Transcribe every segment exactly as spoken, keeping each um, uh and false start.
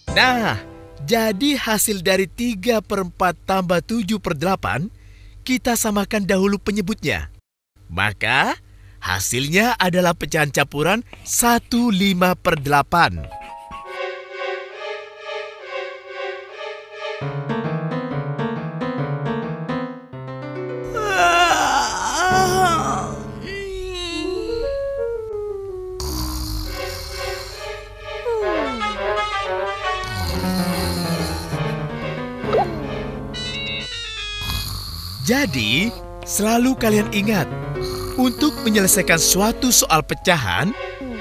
Nah, jadi hasil dari tiga per empat tambah tujuh per delapan, kita samakan dahulu penyebutnya. Maka, hasilnya adalah pecahan campuran satu lima per delapan. Jadi, selalu kalian ingat, untuk menyelesaikan suatu soal pecahan,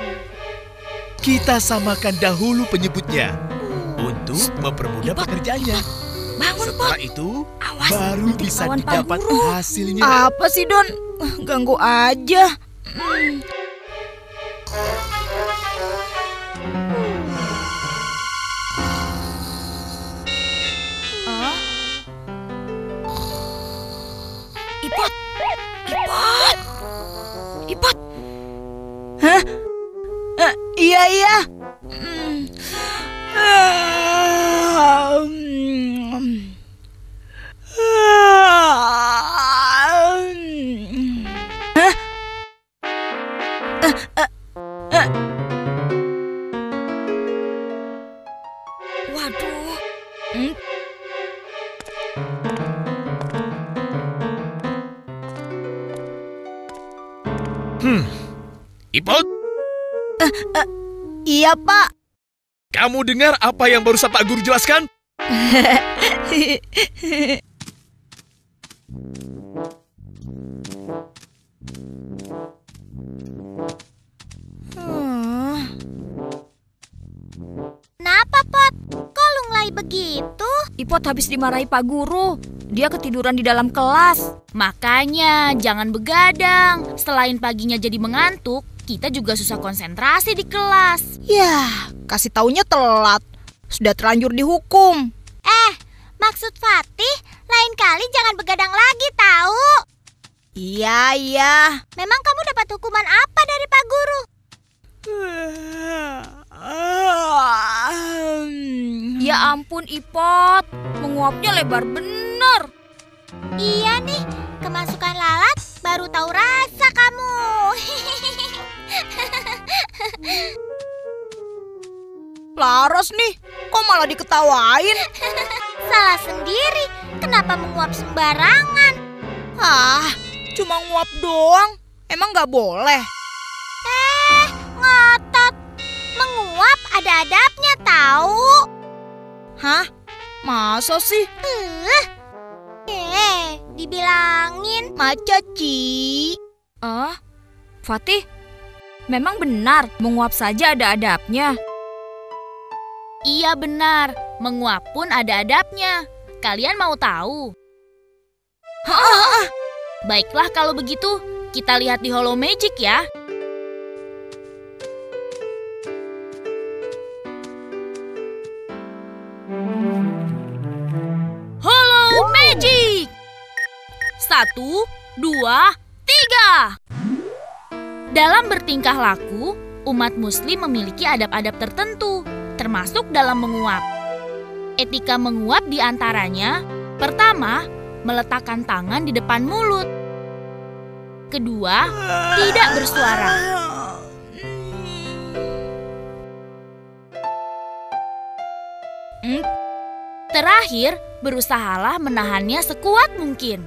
kita samakan dahulu penyebutnya untuk mempermudah pekerjaannya. Bangun, Setelah Pot. itu, Awas, baru nanti bisa ketahuan Pak didapat Guru. hasilnya. Apa sih, Don? Ganggu aja. Hmm. Ah? Ipot! Ipot! Ipot! Hah? Eh, iya, iya. Hmm. Ah, hmm. Hah? Eh, eh, eh. Waduh. Hmm. Hmm, Ipot, Iya, Pak. kamu dengar apa yang barusan Pak Guru jelaskan? Hmm. Kenapa, Pot? Kok lunglai begitu? Ipot habis dimarahi Pak Guru. Dia ketiduran di dalam kelas. Makanya jangan begadang. Selain paginya jadi mengantuk, kita juga susah konsentrasi di kelas. Yah, kasih taunya telat. Sudah terlanjur dihukum. Eh, maksud Fatih, lain kali jangan begadang lagi tahu. Iya, iya. Memang kamu dapat hukuman apa dari Pak Guru? Ya ampun, Ipot. Menguapnya lebar bener. Iya nih, kemasukan lalat baru tahu rasa kamu. Laras nih, kok malah diketawain? Salah sendiri, kenapa menguap sembarangan? Ah, cuma nguap doang. Emang nggak boleh? Eh, ngotot. Menguap ada adabnya tahu. Hah? Masa sih? Uh. Eh, dibilangin. Maca, Ci. Ah, Fatih, memang benar menguap saja ada adabnya. Iya benar, menguap pun ada adabnya. Kalian mau tahu? Baiklah kalau begitu, kita lihat di Holo Magic ya. Holo Magic! Satu, dua, tiga. Dalam bertingkah laku, umat muslim memiliki adab-adab tertentu, termasuk dalam menguap. Etika menguap diantaranya, pertama, meletakkan tangan di depan mulut. Kedua, tidak bersuara. Hmm. Terakhir, berusahalah menahannya sekuat mungkin.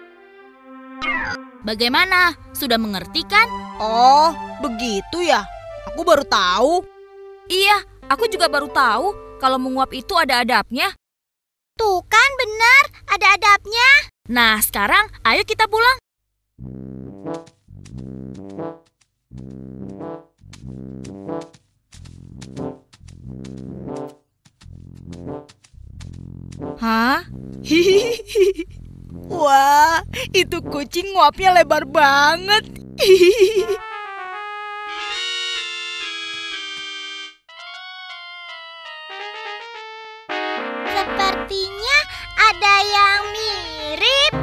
Bagaimana? Sudah mengerti kan? Oh, begitu ya? Aku baru tahu. Iya, aku juga baru tahu kalau menguap itu ada adabnya. Tuh kan benar, ada adabnya. Nah, sekarang ayo kita pulang. Hah? Hihihi. Wah, itu kucing nguapnya lebar banget. Hihihi. Sepertinya ada yang mirip.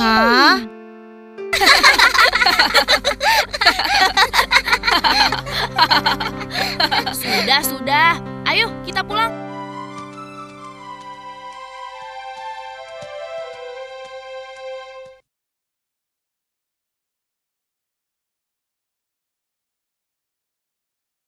Hah? Sudah, sudah. Ayo kita pulang.